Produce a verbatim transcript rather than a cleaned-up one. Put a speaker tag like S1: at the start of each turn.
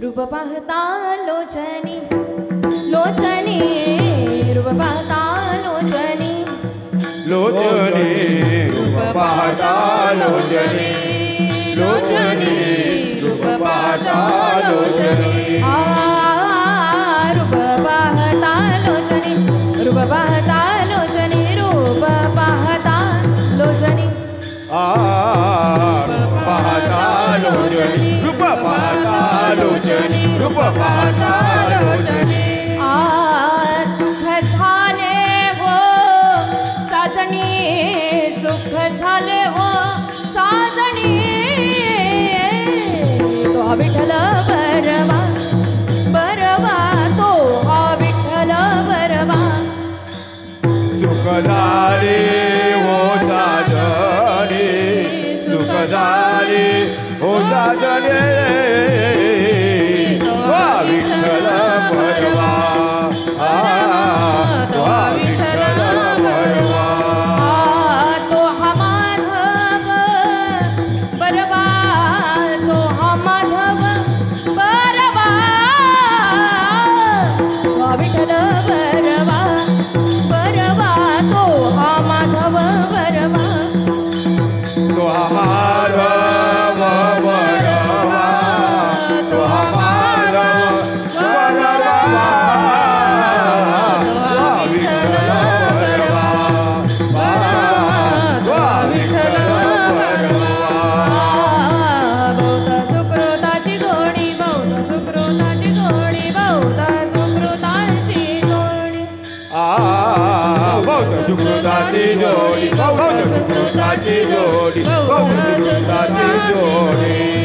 S1: रूप पाहता लोचनी लोचनी रूप पाहता लोचनी
S2: लोचनी रूप पाहता लोचनी लोचनी रूप पाहता लोचनी
S1: आ रूप पाहता लोचनी रूप पाहता लोचनी रूप पाहता लोचनी
S2: आ रूप पाहता लोचनी रूप पाहता लोचनी रूप पाहता लोचनी
S1: आ सुख झाले हो साजणी सुख झाले हो साजणी तो हा विठ्ठल बरवा बरवा तो हा विठ्ठल बरवा
S2: सुख झाले हो साजणे सुख झाले हो साजणे वा विठ्ठल बरवा आ वा विठ्ठल बरवा
S1: आ तो हा माधव बरवा तो हा माधव बरवा तो हा विठ्ठल बरवा बरवा तो हा माधव बरवा
S2: तो हा माधव बरवा तो हा माधव बरवा वा विठ्ठल बरवा वा विठ्ठल बरवा
S1: बौद्ध सुकृताची जोडी बौद्ध सुकृताची जोडी बौद्ध सुकृताची जोडी
S2: आ बौद्ध सुकृताची जोडी बौद्ध सुकृताची जोडी बौद्ध सुकृताची जोडी